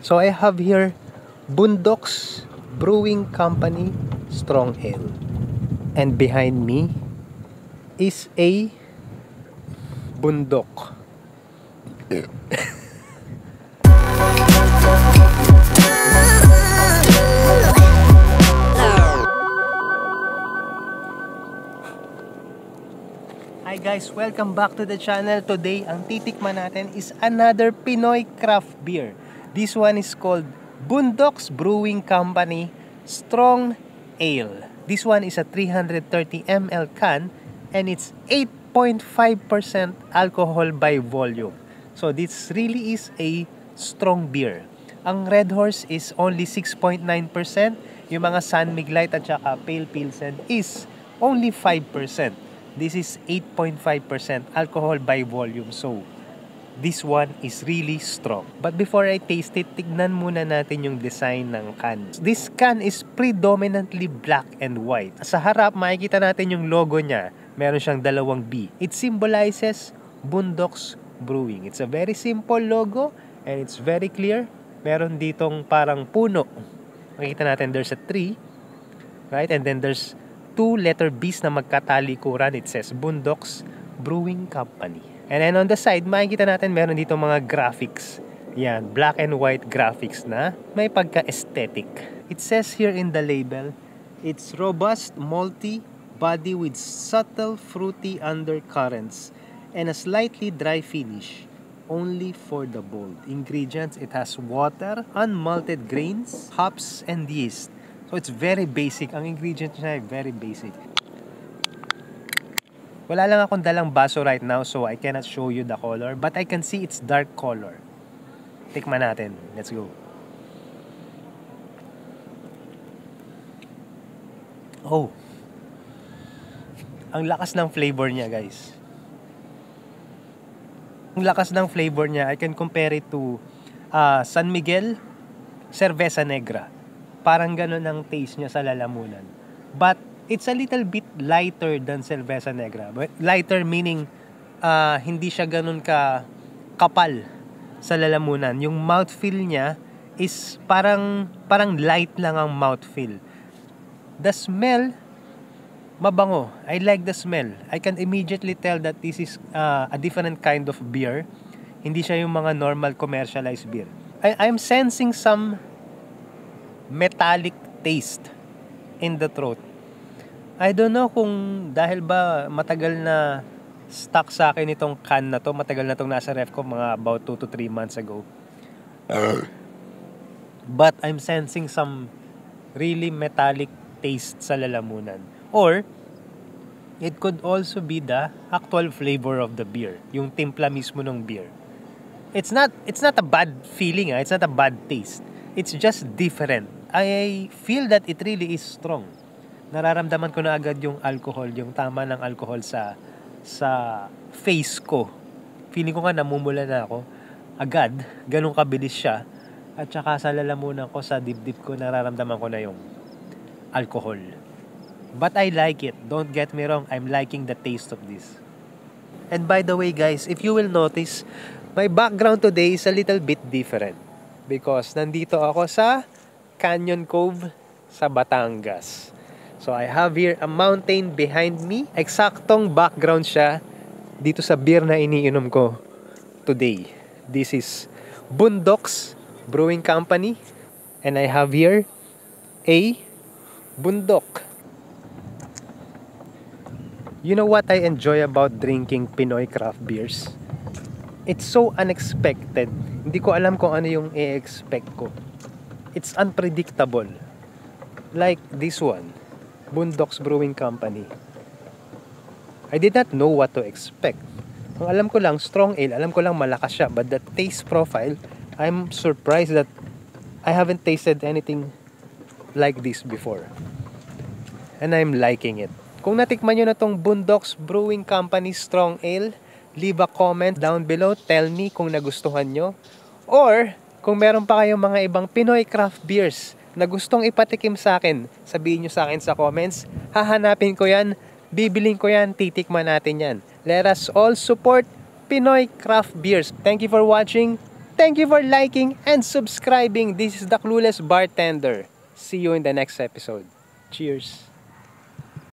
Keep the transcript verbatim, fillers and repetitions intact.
So I have here Boondocks Brewing Company Strong Ale. And behind me is a bundok. Hi guys, welcome back to the channel. Today, ang titikman natin is another Pinoy craft beer. This one is called Boondocks Brewing Company Strong Ale. This one is a three hundred thirty milliliter can and it's eight point five percent alcohol by volume. So this really is a strong beer. Ang Red Horse is only six point nine percent. Yung mga San Mig Light at saka Pale Pilsen is only five percent. This is eight point five percent alcohol by volume. So, this one is really strong. But before I taste it, tignan muna natin yung design ng can. This can is predominantly black and white. Sa harap, makikita natin yung logo niya. Meron siyang dalawang B. It symbolizes Boondocks Brewing. It's a very simple logo and it's very clear. Meron ditong parang puno. Makikita natin there's a tree. Right? And then there's two letter B's na magkatalikuran. It says Boondocks Brewing Company. And then on the side, makikita natin meron dito mga graphics. Yan, black and white graphics na may pagka-aesthetic. It says here in the label, it's robust, malty body with subtle fruity undercurrents and a slightly dry finish. Only for the bold. Ingredients, it has water, unmalted grains, hops, and yeast. So it's very basic. Ang ingredients niya ay very basic. Wala lang akong dalang baso right now, so I cannot show you the color. But I can see it's dark color. Tikman natin. Let's go. Oh. Ang lakas ng flavor niya, guys. Ang lakas ng flavor niya, I can compare it to uh, San Miguel Cerveza Negra. Parang ganun ang taste niya sa lalamunan. But it's a little bit lighter than Cerveza Negra. But lighter meaning uh, hindi siya ganun ka kapal sa lalamunan. Yung mouthfeel niya is parang parang light lang ang mouthfeel. The smell, mabango. I like the smell. I can immediately tell that this is uh, a different kind of beer. Hindi siya yung mga normal commercialized beer. I I'm sensing some metallic taste in the throat. I don't know kung dahil ba matagal na stock sa akin itong can na to. Matagal na itong nasa ref ko, mga about two to three months ago. But I'm sensing some really metallic taste sa lalamunan. Or, it could also be the actual flavor of the beer. Yung timpla mismo ng beer. It's not, it's not a bad feeling, ah. It's not a bad taste. It's just different. I feel that it really is strong. Nararamdaman ko na agad yung alcohol, yung tama ng alcohol sa sa face ko. Feeling ko nga namumula na ako. Agad, ganun kabilis siya. At saka sa lalamunan ko, sa dibdib ko, nararamdaman ko na yung alcohol. But I like it. Don't get me wrong, I'm liking the taste of this. And by the way guys, if you will notice, my background today is a little bit different. Because nandito ako sa Canyon Cove sa Batangas. So I have here a mountain behind me. Eksaktong background siya dito sa beer na iniinom ko today. This is Boondocks Brewing Company. And I have here a bundok. You know what I enjoy about drinking Pinoy craft beers? It's so unexpected. Hindi ko alam kung ano yung i-expect ko. It's unpredictable. Like this one, Boondocks Brewing Company. I did not know what to expect. Ang alam ko lang, strong ale. Alam ko lang malakas siya. But the taste profile, I'm surprised that I haven't tasted anything like this before. And I'm liking it. Kung natikman nyo na tong Boondocks Brewing Company Strong Ale, leave a comment down below. Tell me kung nagustuhan nyo. Or, kung meron pa kayong mga ibang Pinoy craft beers na gustong ipatikim sa akin, sabihin nyo sa akin sa comments. Hahanapin ko yan, bibiling ko yan, titikman natin yan. Let us all support Pinoy craft beers. Thank you for watching. thank you for liking and subscribing. This is the Clueless Bartender. See you in the next episode. Cheers!